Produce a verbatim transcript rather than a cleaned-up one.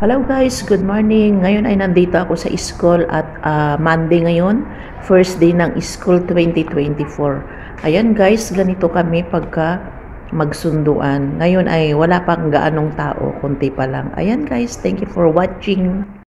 Hello guys, good morning. Ngayon ay nandito ako sa school at uh, Monday ngayon, first day ng school twenty twenty-four. Ayan guys, ganito kami pagka magsunduan. Ngayon ay wala pang gaanong tao, konti pa lang. Ayan guys, thank you for watching.